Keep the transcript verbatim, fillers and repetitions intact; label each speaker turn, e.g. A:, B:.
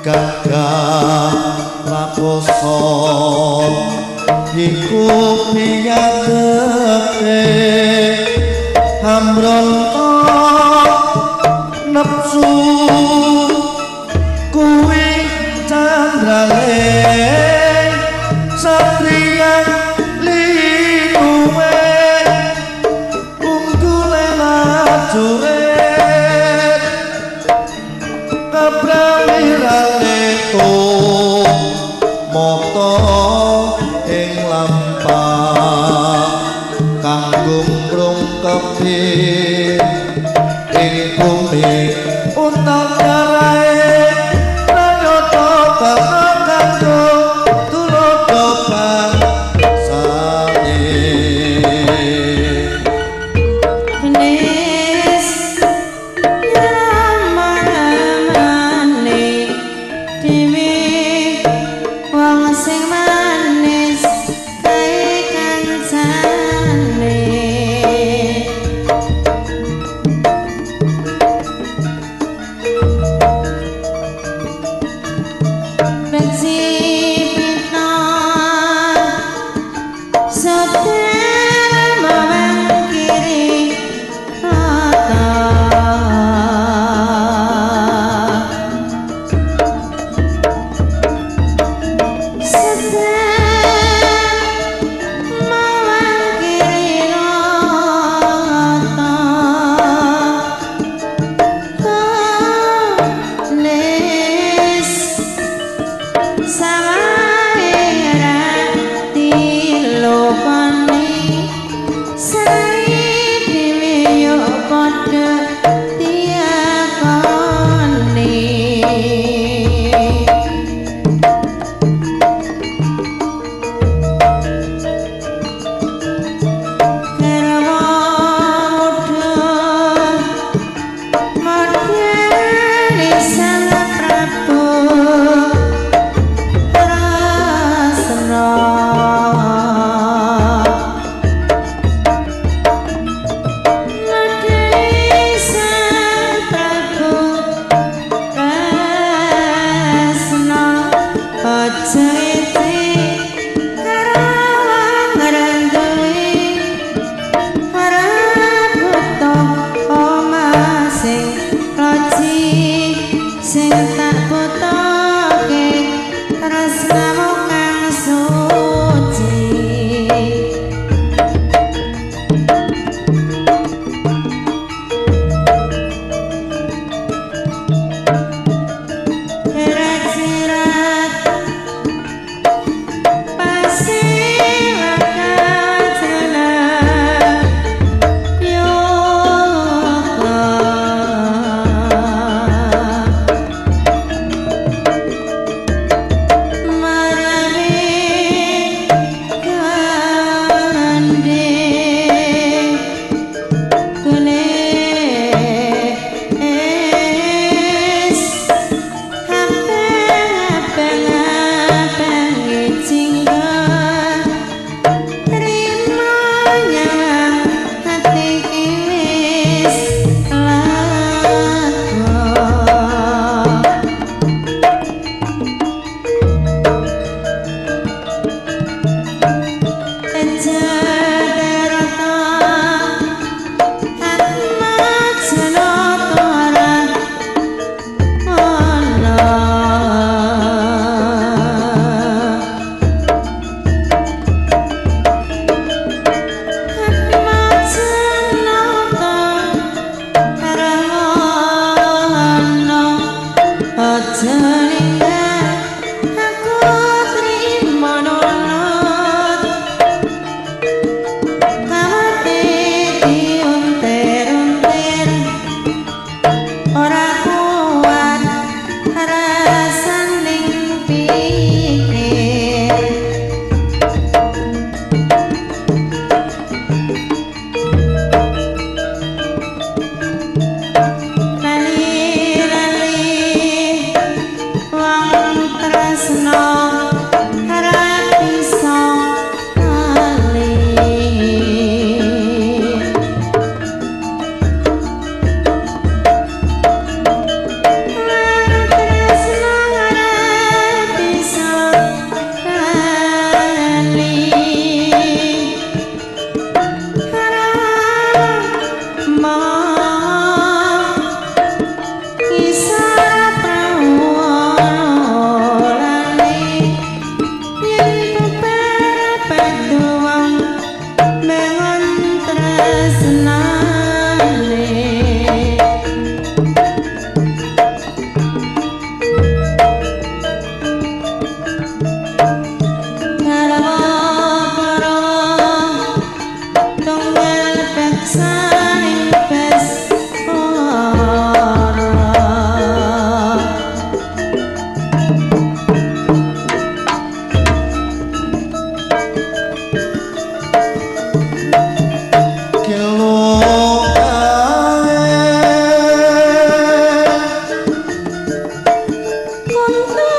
A: gagah raposo iku piyadepe amronto nepsu kuwi candrale satria linuwe unggule lajuret kepramirane to moto ing lampah kanggo mrung kepit ing bumi utak jarae pranyata kanggo tulodo bangsane
B: Manis nyamanane dewe wong sing manis kae kancane Benci piton saudara mawang kiri rata saudara mawang kiri rata Manis Samaira tilopani Sari dewe padha tiakoni Garwa mudhun modhani Sang Prabu Rasana modhani Sang Prabu Rasana aja iti karawang ngranduli Haraputo omah sing loji sing tak butuhke tresnamu kang suci Jerat-jerat pasilakan jelas yoga marawi kande kulis hapeng-hapeng ijinggon terima nyawang hati kiwis lago Jadarata Atma Janatara Ana Atma Janatara Ana aja ninggal aku trimo nunut kawate diuntir-untir ora kuat rasaning pikir lali-lali wong tresna ora bisa lali Wong tresna ora untuk